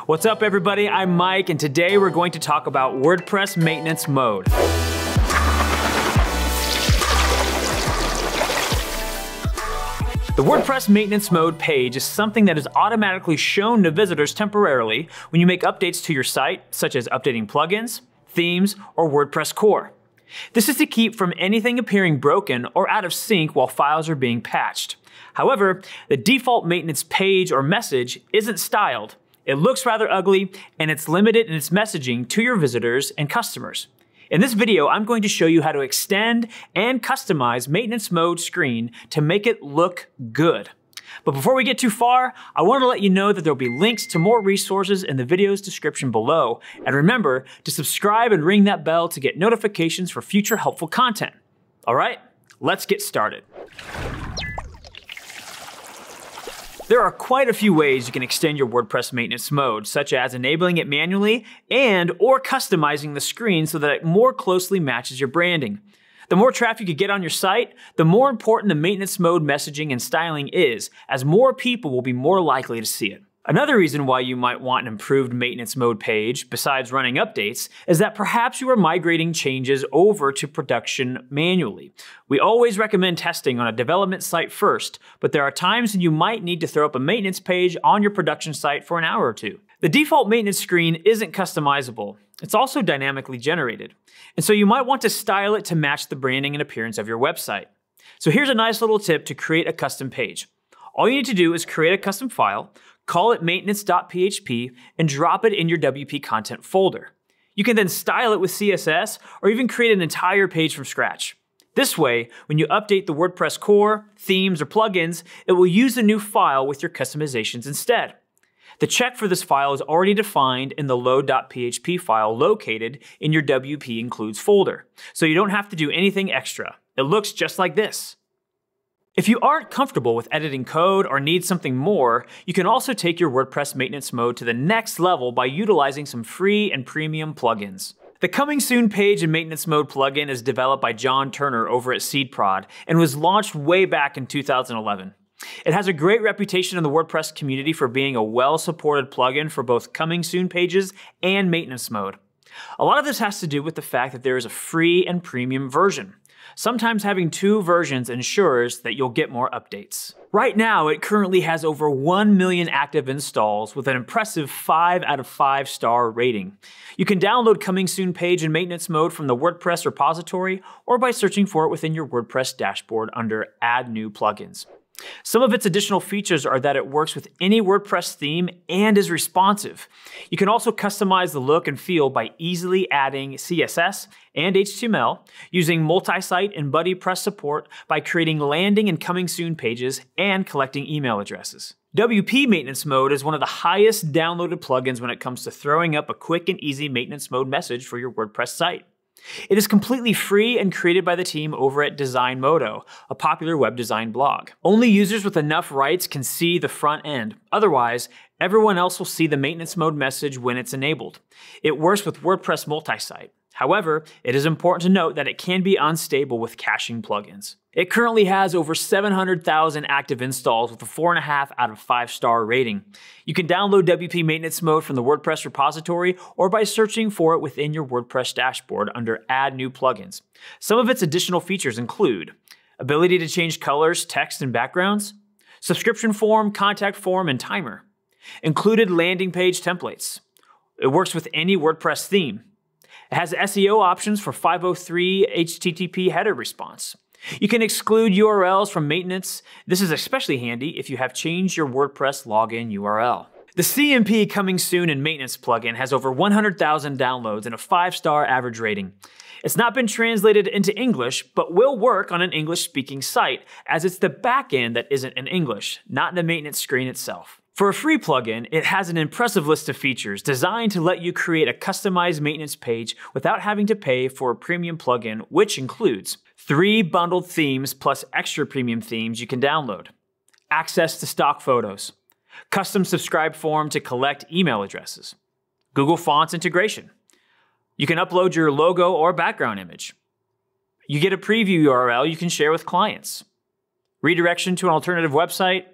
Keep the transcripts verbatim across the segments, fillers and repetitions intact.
What's up everybody, I'm Mike, and today we're going to talk about WordPress maintenance mode. The WordPress maintenance mode page is something that is automatically shown to visitors temporarily when you make updates to your site, such as updating plugins, themes, or WordPress core. This is to keep from anything appearing broken or out of sync while files are being patched. However, the default maintenance page or message isn't styled. It looks rather ugly, and it's limited in its messaging to your visitors and customers. In this video, I'm going to show you how to extend and customize maintenance mode screen to make it look good. But before we get too far, I want to let you know that there'll be links to more resources in the video's description below. And remember to subscribe and ring that bell to get notifications for future helpful content. All right, let's get started. There are quite a few ways you can extend your WordPress maintenance mode, such as enabling it manually and or customizing the screen so that it more closely matches your branding. The more traffic you get on your site, the more important the maintenance mode messaging and styling is, as more people will be more likely to see it. Another reason why you might want an improved maintenance mode page, besides running updates, is that perhaps you are migrating changes over to production manually. We always recommend testing on a development site first, but there are times when you might need to throw up a maintenance page on your production site for an hour or two. The default maintenance screen isn't customizable. It's also dynamically generated, and so you might want to style it to match the branding and appearance of your website. So here's a nice little tip to create a custom page. All you need to do is create a custom file, call it maintenance dot P H P, and drop it in your W P content folder. You can then style it with C S S or even create an entire page from scratch. This way, when you update the WordPress core, themes, or plugins, it will use the new file with your customizations instead. The check for this file is already defined in the load dot P H P file located in your W P includes folder, so you don't have to do anything extra. It looks just like this. If you aren't comfortable with editing code or need something more, you can also take your WordPress maintenance mode to the next level by utilizing some free and premium plugins. The Coming Soon page and maintenance mode plugin is developed by John Turner over at SeedProd and was launched way back in two thousand eleven. It has a great reputation in the WordPress community for being a well-supported plugin for both Coming Soon pages and maintenance mode. A lot of this has to do with the fact that there is a free and premium version. Sometimes having two versions ensures that you'll get more updates. Right now, it currently has over one million active installs with an impressive five out of five star rating. You can download Coming Soon page and maintenance mode from the WordPress repository or by searching for it within your WordPress dashboard under Add New Plugins. Some of its additional features are that it works with any WordPress theme and is responsive. You can also customize the look and feel by easily adding C S S and H T M L, using multi-site and BuddyPress support by creating landing and Coming Soon pages and collecting email addresses. W P Maintenance Mode is one of the highest downloaded plugins when it comes to throwing up a quick and easy maintenance mode message for your WordPress site. It is completely free and created by the team over at Design Modo, a popular web design blog. Only users with enough rights can see the front end. Otherwise, everyone else will see the maintenance mode message when it's enabled. It works with WordPress multi-site. However, it is important to note that it can be unstable with caching plugins. It currently has over seven hundred thousand active installs with a four point five out of five star rating. You can download W P Maintenance Mode from the WordPress repository or by searching for it within your WordPress dashboard under Add New Plugins. Some of its additional features include ability to change colors, text, and backgrounds, subscription form, contact form, and timer, included landing page templates. It works with any WordPress theme. It has S E O options for five oh three H T T P header response. You can exclude U R Ls from maintenance. This is especially handy if you have changed your WordPress login U R L. The C M P Coming Soon and Maintenance plugin has over one hundred thousand downloads and a five star average rating. It's not been translated into English, but will work on an English-speaking site, as it's the backend that isn't in English, not the maintenance screen itself. For a free plugin, it has an impressive list of features designed to let you create a customized maintenance page without having to pay for a premium plugin, which includes three bundled themes plus extra premium themes you can download, access to stock photos, custom subscribe form to collect email addresses, Google Fonts integration. You can upload your logo or background image. You get a preview U R L you can share with clients, redirection to an alternative website,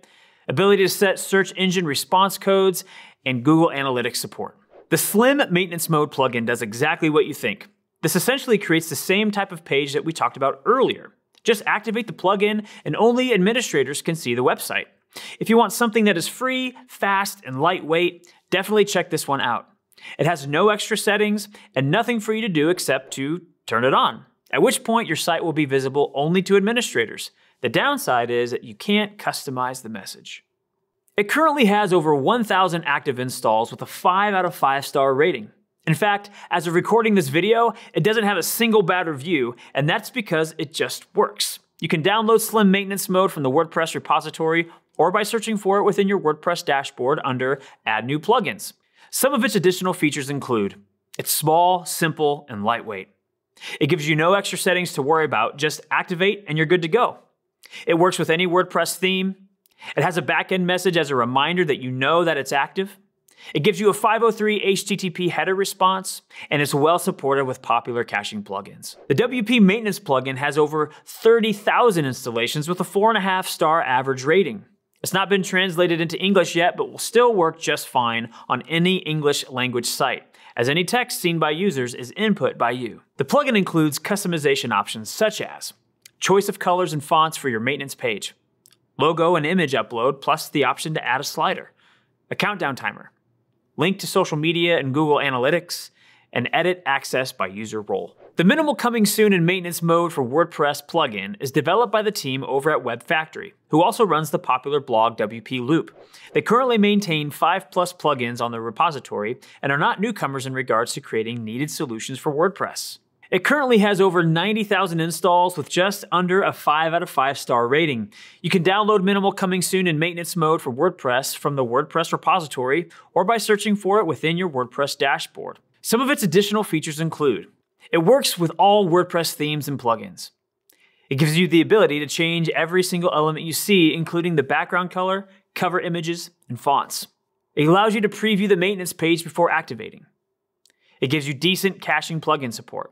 ability to set search engine response codes, and Google Analytics support. The Slim Maintenance Mode plugin does exactly what you think. This essentially creates the same type of page that we talked about earlier. Just activate the plugin and only administrators can see the website. If you want something that is free, fast, and lightweight, definitely check this one out. It has no extra settings and nothing for you to do except to turn it on, at which point your site will be visible only to administrators. The downside is that you can't customize the message. It currently has over one thousand active installs with a five out of five star rating. In fact, as of recording this video, it doesn't have a single bad review, and that's because it just works. You can download Slim Maintenance Mode from the WordPress repository or by searching for it within your WordPress dashboard under Add New Plugins. Some of its additional features include: it's small, simple, and lightweight. It gives you no extra settings to worry about, just activate and you're good to go. It works with any WordPress theme. It has a backend message as a reminder that you know that it's active. It gives you a five oh three H T T P header response, and it's well supported with popular caching plugins. The W P Maintenance plugin has over thirty thousand installations with a four point five star average rating. It's not been translated into English yet, but will still work just fine on any English language site, as any text seen by users is input by you. The plugin includes customization options such as choice of colors and fonts for your maintenance page, logo and image upload, plus the option to add a slider, a countdown timer, link to social media and Google Analytics, and edit access by user role. The Minimal Coming Soon in Maintenance Mode for WordPress plugin is developed by the team over at Web Factory, who also runs the popular blog W P Loop. They currently maintain five plus plugins on their repository and are not newcomers in regards to creating needed solutions for WordPress. It currently has over ninety thousand installs with just under a five out of five star rating. You can download Minimal Coming Soon in Maintenance Mode for WordPress from the WordPress repository or by searching for it within your WordPress dashboard. Some of its additional features include: it works with all WordPress themes and plugins. It gives you the ability to change every single element you see, including the background color, cover images, and fonts. It allows you to preview the maintenance page before activating. It gives you decent caching plugin support.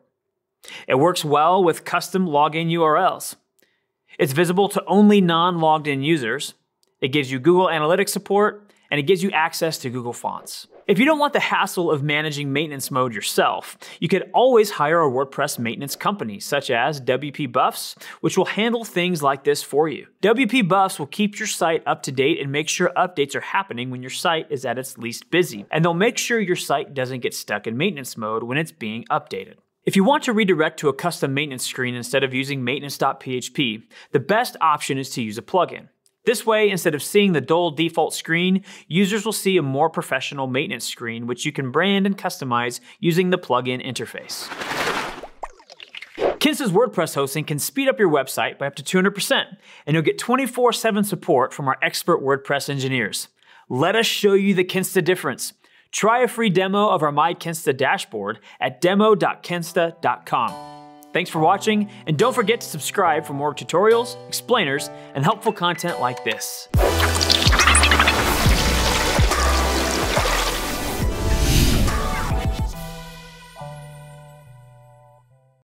It works well with custom login U R Ls. It's visible to only non-logged in users. It gives you Google Analytics support, and it gives you access to Google Fonts. If you don't want the hassle of managing maintenance mode yourself, you could always hire a WordPress maintenance company, such as WPBuffs, which will handle things like this for you. WPBuffs will keep your site up to date and make sure updates are happening when your site is at its least busy, and they'll make sure your site doesn't get stuck in maintenance mode when it's being updated. If you want to redirect to a custom maintenance screen instead of using maintenance dot P H P, the best option is to use a plugin. This way, instead of seeing the dull default screen, users will see a more professional maintenance screen, which you can brand and customize using the plugin interface. Kinsta's WordPress hosting can speed up your website by up to two hundred percent, and you'll get twenty-four seven support from our expert WordPress engineers. Let us show you the Kinsta difference. Try a free demo of our My Kinsta dashboard at demo dot kinsta dot com. Thanks for watching, and don't forget to subscribe for more tutorials, explainers, and helpful content like this.